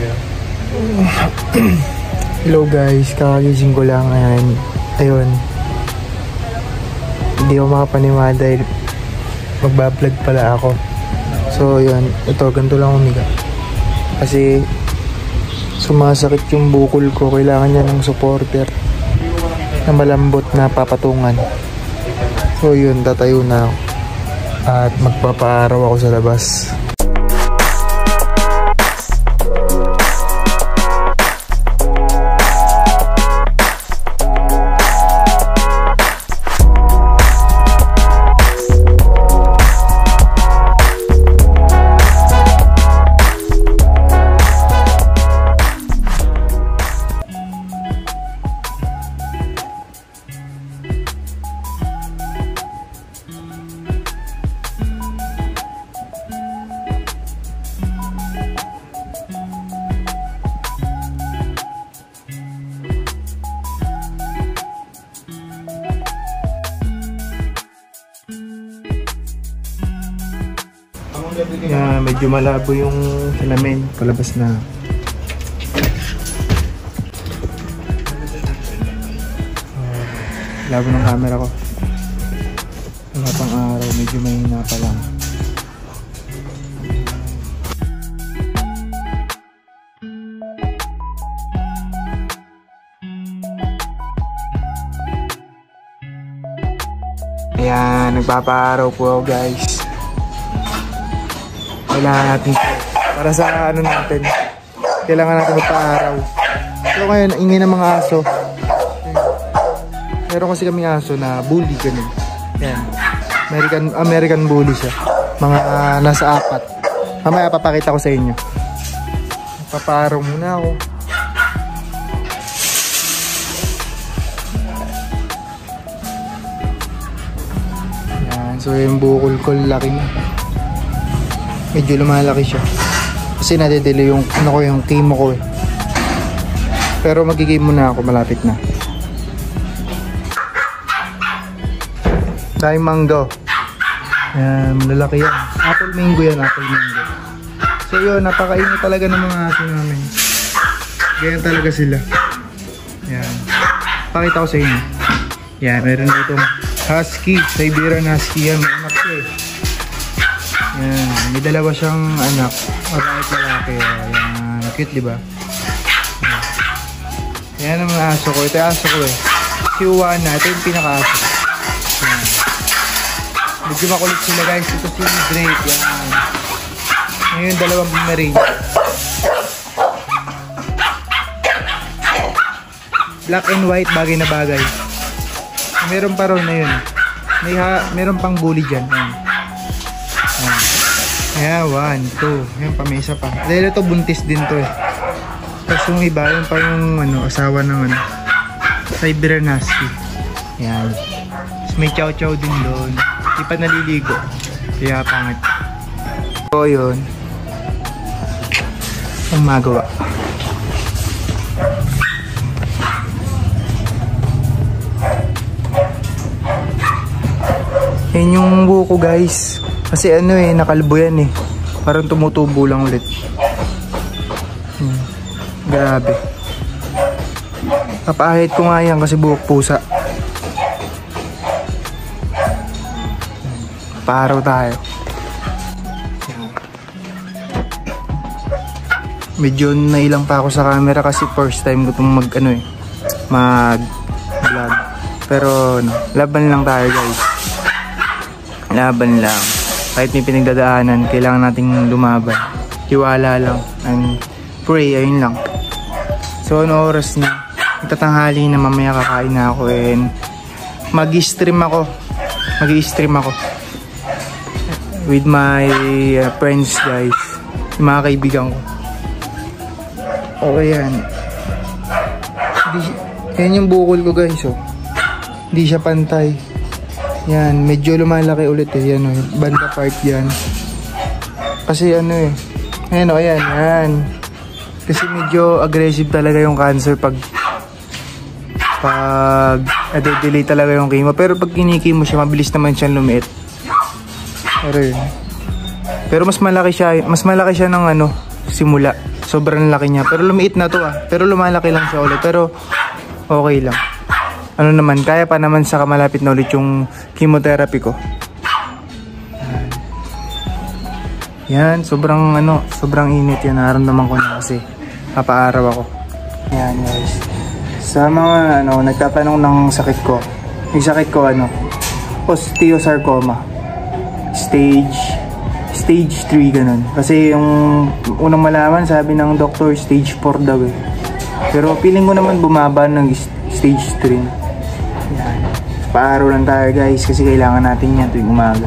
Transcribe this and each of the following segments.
Hello guys, kakagising ko lang. Ayun. Hindi ako makapaniwala dahil magbablog pala ako. So yun, ito, ganito lang umiga. Kasi sumasakit yung bukol ko. Kailangan niya ng supporter na malambot na papatungan. So yun, tatayo na ako. At magpapaaraw ako sa labas. Yeah, medyo malabo yung salamin, palabas na. Labo ng camera ko. Wala pang araw, medyo mahina pa lang. Ayan, nagpapaaraw po ako guys. Kailangan natin para sa ano natin, kailangan natin magpa-araw. So ngayon, ingay ng mga aso. Meron kasi kaming aso na bully ganun. Yan, American bully siya. Mga nasa 4. Mamaya papakita ko sa inyo. Magpa-araw muna ako. Yan, so yung bukol ko laki na. Medyo lumalaki siya. Kasi nadedele yung ano ko, yung chemo ko eh. Pero magigame muna ako, malapit na. Dahil mango. Yan, malalaki yan. Apple mango yan, apple mango. So yun, napakainit talaga ng mga aso namin. Ganyan talaga sila. Yan. Pakita ko sa inyo. Yan, meron dito husky, Siberian husky yan. May anak siya eh. Yan, may dalawa siyang anak. Lalaki. Yan, cute diba? Yan ang mga aso ko. Ito yung aso ko eh. Si Juana, ito yung pinaka-aso. Yan. Medyo makulit sila guys. Ito si Drake. Yan. Ngayon, dalawang Pomeranian. Black and white, bagay na bagay. Meron pa ron na yun. Meron pang bully dyan. Yan. Ayan, 1, 2. Ayan, pamesa pa. Dahil ito, buntis din to eh. Tapos yung iba, yun pa yung asawa ng Siberian husky. Ayan. Tapos may chow-chow din doon. Di pa naliligo. Kaya pangit. So, yun. Ang magawa. Ayan yung buko guys. Kasi ano eh, nakalbo yan eh. Parang tumutubo lang ulit. Grabe. Kapahit ko nga yan kasi buhok pusa. Paaraw tayo. Medyo nailang pa ako sa camera kasi first time ko itong mag vlog. Pero laban lang tayo guys. Laban lang. Kahit may pinagdadaanan, kailangan nating lumaban. Tiwala lang and pray, ayun lang. So ano oras na? Itatanghali na, mamaya kakain na ako and mag-stream ako. Mag-stream ako with my friends guys. Yung mga kaibigan ko. Okay yan. Yan yung bukol ko guys oh. Hindi siya pantay. Yan, medyo lumalaki ulit eh. Yan o, banda part yan. Kasi ano eh. Ayan o, ayan, yan. Kasi medyo aggressive talaga yung cancer pag delay talaga yung chemo. Pero pag kinikimo siya, mabilis naman siyang lumiit. Pero yun. Pero mas malaki siya ng simula. Sobrang laki niya. Pero lumiit na to Pero lumalaki lang siya ulit. Pero okay lang. Ano naman, kaya pa naman sa malapit na ulit yung chemotherapy ko. Yan, sobrang init yan. Naramdaman ko na kasi papaaraw ako. Yan guys. Sa mga nagtatanong ng sakit ko. Yung sakit ko osteosarcoma. Stage 3 ganun. Kasi yung unang malaman sabi ng doctor stage 4 daw eh. Pero feeling ko naman bumaba ng stage 3. Yan. Paaraw lang tayo guys kasi kailangan natin yan tuwing umaga.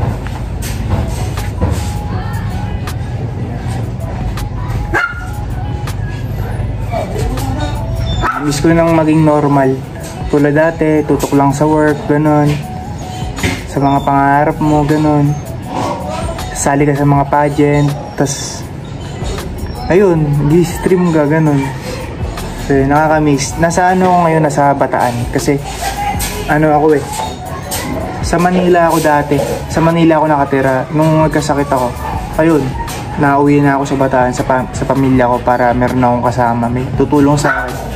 Miss ko nang maging normal. Tulad dati, tutok lang sa work, ganun. Sa mga pangarap mo, ganun. Sali ka sa mga pageant, tas ayun, di-stream ka, ganun. So, nakaka-miss. Nasa ako ngayon, nasa Bataan. Kasi, ako sa Manila ako dati. Sa Manila ako nakatira. Nung nagkasakit ako, ayun, nauwi na ako sa Bataan, sa pamilya ko para meron akong kasama. May tutulong sa akin.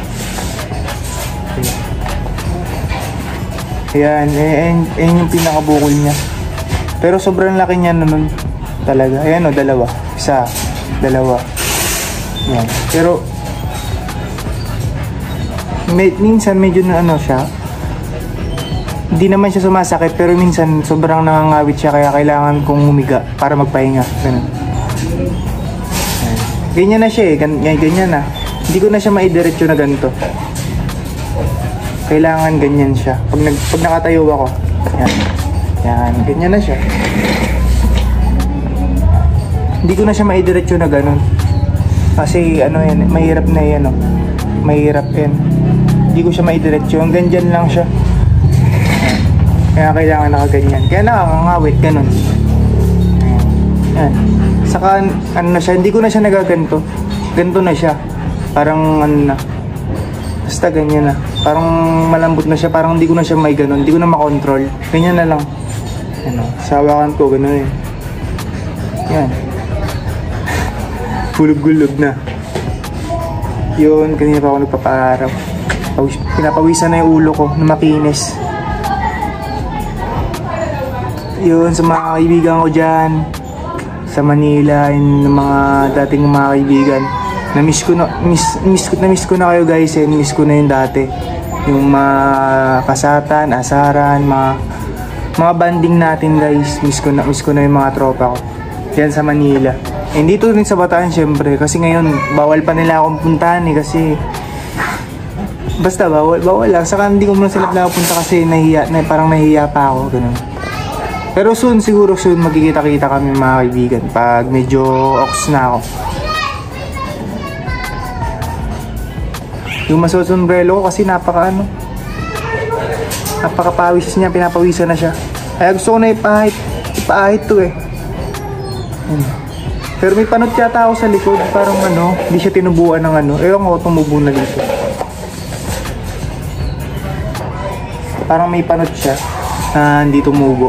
Ayan, yung pinakabukol niya. Pero sobrang laki niya nun talaga. Ayan dalawa. Isa, dalawa. Ayan. Pero minsan medyo siya. Hindi naman siya sumasakit pero minsan sobrang nangangawit siya kaya kailangan kong humiga para magpahinga. Ganun. Ayan. Ganyan na siya ganyan na. Hindi ko na siya maidiretso na ganito. Kailangan ganyan siya. Pag nakatayo ako. Yan, ganyan na siya. Hindi ko na siya maidiretso na ganun. Kasi mahirap na yan Mahirap yan. Hindi ko siya maidiretso. Hanggang dyan lang siya. Kaya kailangan nakaganyan. Kaya nakakangawit, ganun. Yan. Saka na siya, hindi ko na siya nagaganto. Ganto na siya. Parang basta ganyan na. Parang malambot na siya. Parang hindi ko na siya may ganun. Hindi ko na makontrol. Ganyan na lang. Sawakan ko. Ganun eh. Yan. Gulog-gulog na. Yun. Kanina pa ako nagpapaaraw. Pinapawisan na yung ulo ko na makinis. Yun. Sa mga kaibigan ko dyan. Sa Manila. Yung mga dating mga kaibigan. Na-miss ko na kayo guys eh. Miss ko na yung dati. Yung mga kasatan, asaran, mga banding natin guys. Miss ko na yung mga tropa ko. Yan sa Manila. And dito rin sa Bataan syempre. Kasi ngayon, bawal pa nila akong puntahan eh. Kasi, basta bawal lang. Saka hindi ko muna sila pinapunta kasi parang nahihiya pa ako. Ganun. Pero siguro soon magkikita-kita kami mga kaibigan. Pag medyo ox na ako. Yung masusombrelo ko kasi napakapawis niya, pinapawisan na siya. Kaya gusto ko na ipaahit to eh. Pero may panot yata ako sa likod, parang hindi siya tinubuan ng ewan ko, tumubo na dito. Parang may panot siya na hindi tumubo.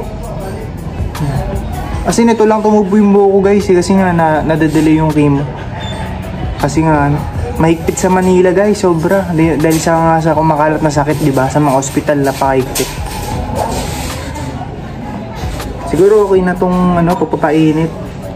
Kasi nito lang tumubo yung buhok ko guys eh, kasi nga nadadelay yung chemo. Kasi nga mahigpit sa Manila guys, sobra. Dahil sa kumakalat na sakit, di ba? Sa mga ospital napakahigpit. Siguro okay na tong papainit.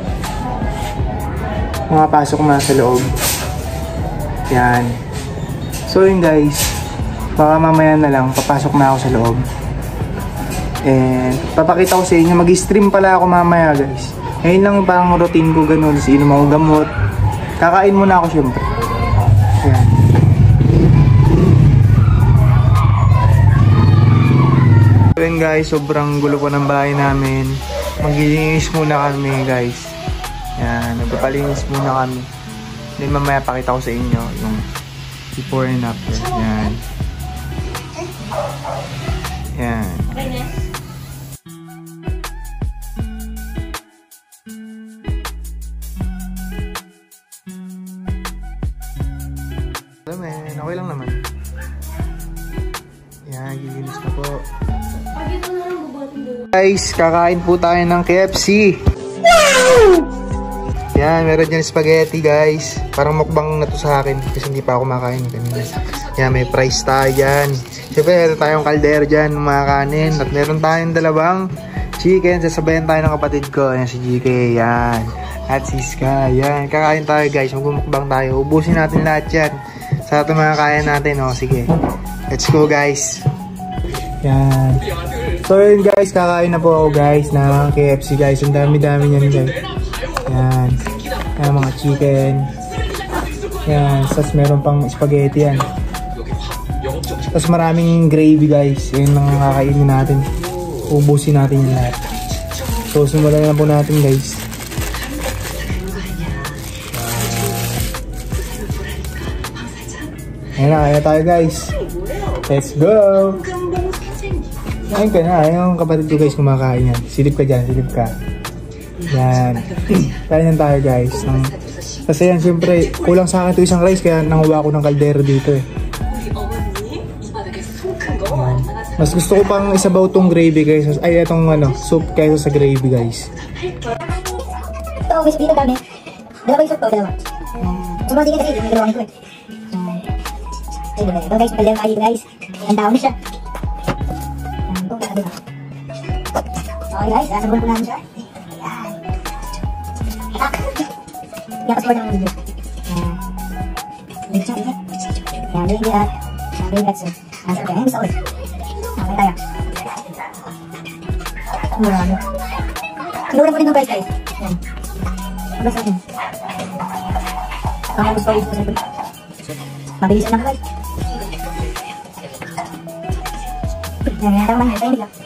Mapasok na sa loob. Yan. So yun guys, baka mamaya na lang papasok na ako sa loob. And papakita ko sa inyo, mag-stream pala ako mamaya guys. Ngayon lang parang routine ko ganun, inom ako gamot. Kakain muna ako syempre. Ayan. So yun guys, sobrang gulo po ng bahay namin. Maglilinis muna kami guys. Ayan, nagpapalinis muna kami. Then mamaya pakita ko sa inyo yung before and after. Ayan. Ayan. Okay lang naman. Yan, giginis na po. Guys, kakain po tayo ng KFC. Wow! Yan, meron dyan spaghetti guys. Parang mukbang na to sa akin kasi hindi pa ako kumakain kanina. Yan, may fries tayo dyan. Siyempre, meron tayong kaldero dyan, mga kanin. At meron tayong dalawang chicken. Sasabayan tayo ng kapatid ko. Yan, si GK. Yan. At si Sky. Yan, kakain tayo guys. Magmumukbang tayo. Ubusin natin lahat yan. Sa ito mga kaya natin. O, sige. Let's go guys. Yan. So yun guys, kakain na po ako guys ng KFC guys. Ang dami-dami niyan guys. Yan. Yan mga chicken. Yan. Tapos meron pang spaghetti yan. Tapos maraming gravy guys. Yan ang kakainin natin. Ubusin natin yung lahat. So simulan na po natin guys. Ayan na, kaya tayo guys. Let's go! Ayun ka na, yung kapatid ko guys kumakain yan. Silip ka dyan, silip ka. Yan. Kain tayo guys. Kasi yan, siyempre, kulang sa akin ito isang rice kaya nanguha ko ng kaldero dito eh. Yan. Mas gusto ko pang isabaw tong gravy guys. Ay, itong ano, soup kaysa sa gravy guys. Ito, guys, dito dami. Dalawa yung soup to, dalawa. Sobrang tingin kasi, may dalawang ito eh. Ito guys, kaldero tayo guys. Ang tao na siya. Okay guys, sasabuhan po namin siya. Ayan. Kaya passport naman video. Dito siya, dito. Ayan, dito at sabi yung pretzel. Ayan, sabi. Ayan, gusto ulit. Okay tayo. Marami. Kinulang ko rin ng price guys. Ayan. Abas natin. Okay, gusto ulit. Mabilisan lang guys. Ayan, tama lang. Tayo bigla.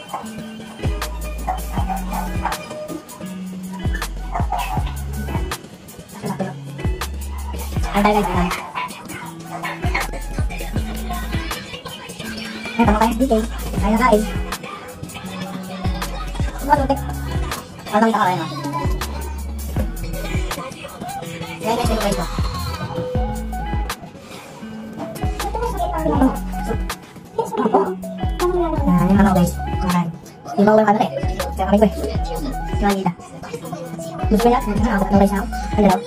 Ayan tayo guys, ayan. Ayan, tama kayo sa detail. Kaya na kain. Ano ba, ano lang kita kakain mo? Ayan guys, yung price mo. Ayan, yung ano guys. Ayan. Yung bawal ano eh. Kaya kamay ko eh. Yung alita. Gusto ko yan? Ang guys na ako. Ay, dalaw.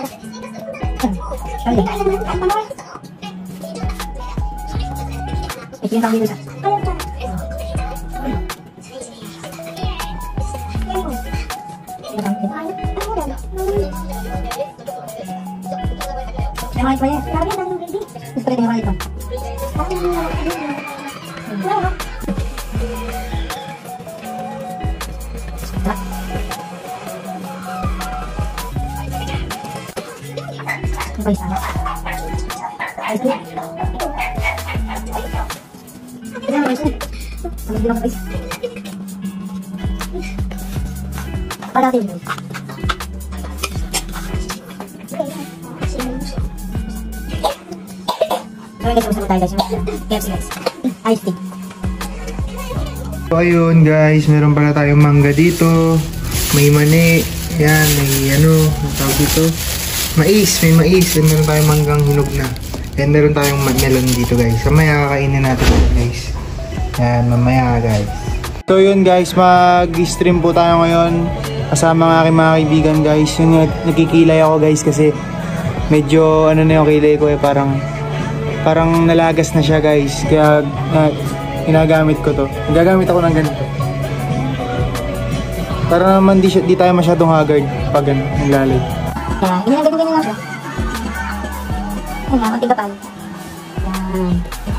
Ito yung tawag dito siya. May mga ito yan. Gusto ko rin yung mga ito. Ito yung sana. Ice cream. Ito yung ice cream. Ang bilang ice. Para natin yun. So guys, masabot tayo guys. KFC guys. Ice tea. So ayun guys, meron pala tayong mangga dito. May mani. Yan, may ano, ang tawag dito. Mais, may mais. And meron tayong manggang hinog na. And meron tayong melon dito guys. Mamaya kakainin natin guys. Yan, mamaya guys. So yun guys, mag-stream po tayo ngayon. Kasama ng aking mga kaibigan guys. Yun, nagkikilay ako guys kasi medyo ano na yung kilay ko eh. Parang nalagas na siya guys. Kaya ginagamit ko to. Gagamit ako ng ganito. Para naman di tayo masyadong haggard pag naglalay. Kaya, hindi lang ganyan lang siya. Ayan nga, konting kapal. Ayan.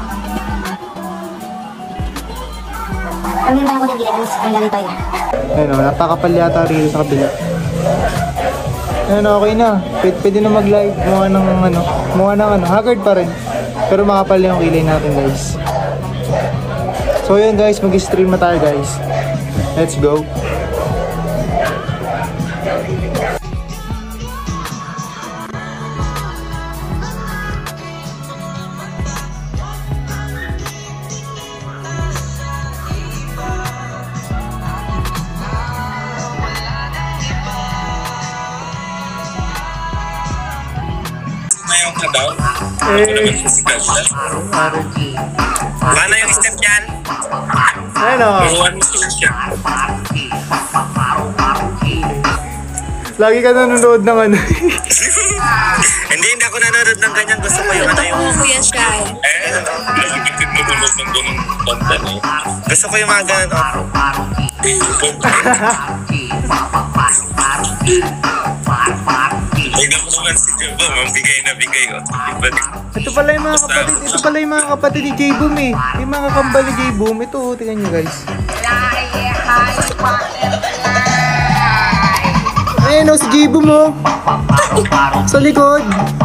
Kami naman tayo konting gila guys. Ang lalay tayo. Ayun o, napakapal yata rin sa kabila. Ayun, okay na. Pwede na mag-live. Mukha ng haggard pa rin. Pero makapal yung kilay natin guys. So yun guys, mag-stream na tayo guys. Let's go. Paano yung step yan? Ano? Lagi ka nanonood ng ano. Hindi ako nanonood ng ganyan. Gusto ko yung ano yung... Kuya Shy. Gusto ko yung mga ganun. Tignan mo naman si Jobo, mabigay na bigay ko. Ito pala yung mga kapatid. Ito pala yung mga kapatid ni J-Boom eh. Yung mga kambal ni J-Boom. Ito, tingnan nyo guys. Ayun o, si J-Boom o. Sa likod.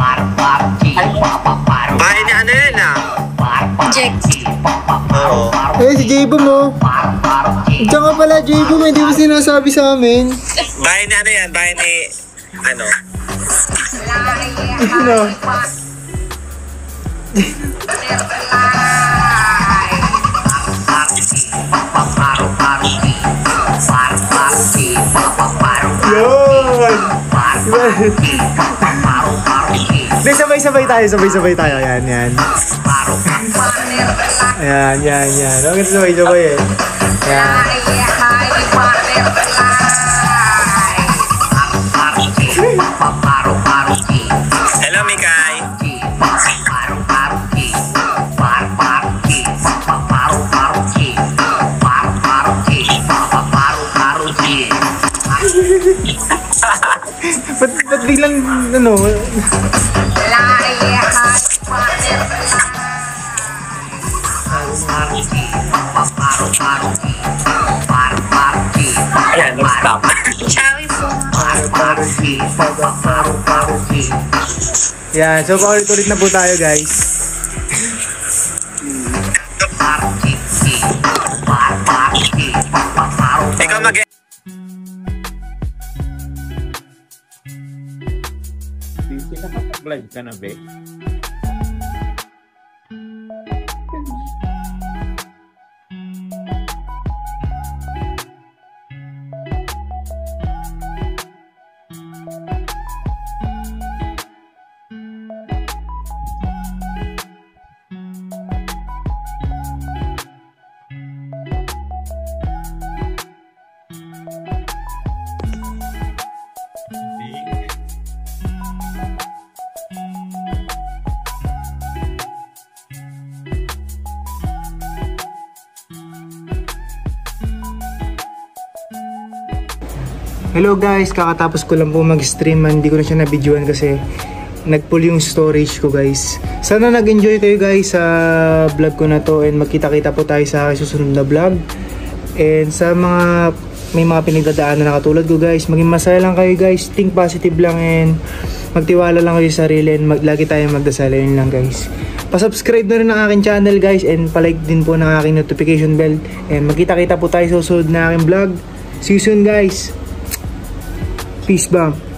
Bahay ni ano yan ah? Jack. Oo. Ayun si J-Boom o. Diyan ka pala J-Boom, hindi mo sinasabi sa amin. Bahay ni ano yan? Bahay ni... Ano? Ano? Yun! Hindi, sabay-sabay tayo. Yan. Yan. Huwag sabay-sabay eh. Yan. Hello, Mikay. Ba't biglang, ano? Ayan, nag-stop. Chowi po. Yan, so paulit-ulit na po tayo guys. Ikaw mag- Nakapag-live ka na, be? Hello guys, kakatapos ko lang po mag-stream. Hindi ko na siya na-videoan kasi nag-pull yung storage ko guys. Sana nag-enjoy kayo guys sa vlog ko na to and magkita-kita po tayo sa susunod na vlog. And sa mga may mga pinagdadaanan na katulad ko guys, maging masaya lang kayo guys, think positive lang and magtiwala lang kayo sa sarili and lagi tayong magdasal. Yun lang guys. Pa-subscribe na rin ang aking channel guys and palike din po ng aking notification bell. And magkita-kita po tayo sa susunod na aking vlog. See you soon guys. Peace bomb.